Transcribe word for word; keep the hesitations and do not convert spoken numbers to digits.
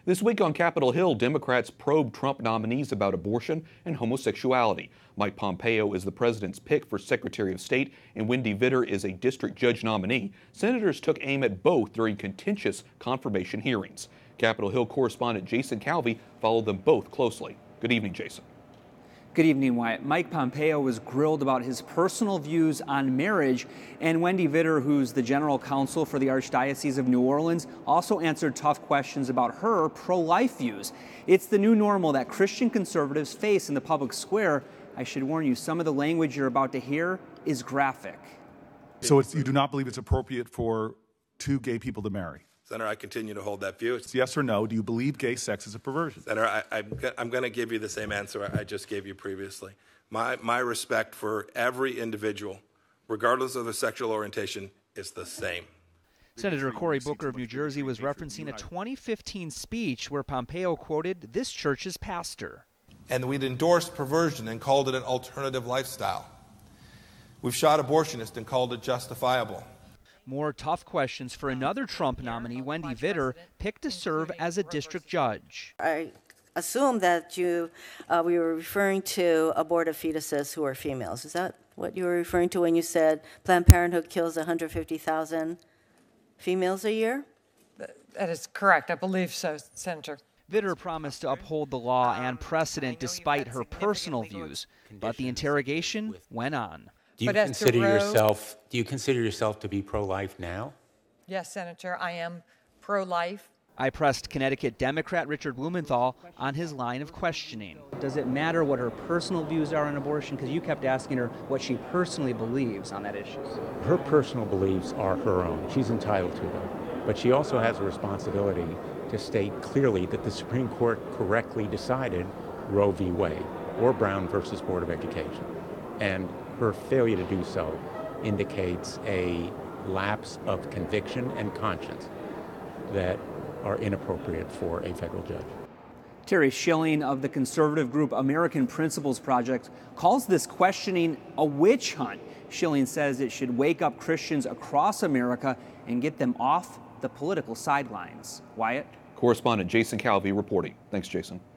This week on Capitol Hill, Democrats probe Trump nominees about abortion and homosexuality. Mike Pompeo is the president's pick for Secretary of State, and Wendy Vitter is a district judge nominee. Senators took aim at both during contentious confirmation hearings. Capitol Hill correspondent Jason Calvi followed them both closely. Good evening, Jason. Good evening, Wyatt. Mike Pompeo was grilled about his personal views on marriage, and Wendy Vitter, who's the general counsel for the Archdiocese of New Orleans, also answered tough questions about her pro-life views. It's the new normal that Christian conservatives face in the public square. I should warn you, some of the language you're about to hear is graphic. So it's, you do not believe it's appropriate for two gay people to marry? Senator, I continue to hold that view. It's yes or no, do you believe gay sex is a perversion? Senator, I, I, I'm going to give you the same answer I just gave you previously. My, my respect for every individual, regardless of their sexual orientation, is the same. Senator Cory Booker of New Jersey was referencing a twenty fifteen speech where Pompeo quoted this church's pastor. And we'd endorsed perversion and called it an alternative lifestyle. We've shot abortionists and called it justifiable. More tough questions for another Trump nominee, Wendy Vitter, picked to serve as a district judge. I assume that you, uh, we were referring to aborted fetuses who are females. Is that what you were referring to when you said Planned Parenthood kills one hundred fifty thousand females a year? That is correct. I believe so, Senator. Vitter promised to uphold the law and precedent despite her personal views, but the interrogation went on. Do you consider yourself, do you consider yourself to be pro-life now? Yes, Senator, I am pro-life. I pressed Connecticut Democrat Richard Blumenthal on his line of questioning. Does it matter what her personal views are on abortion? Because you kept asking her what she personally believes on that issue. Her personal beliefs are her own. She's entitled to them. But she also has a responsibility to state clearly that the Supreme Court correctly decided Roe v. Wade or Brown versus Board of Education. And her failure to do so indicates a lapse of conviction and conscience that are inappropriate for a federal judge. Terry Schilling of the conservative group American Principles Project calls this questioning a witch hunt. Schilling says it should wake up Christians across America and get them off the political sidelines. Wyatt? Correspondent Jason Calvi reporting. Thanks, Jason.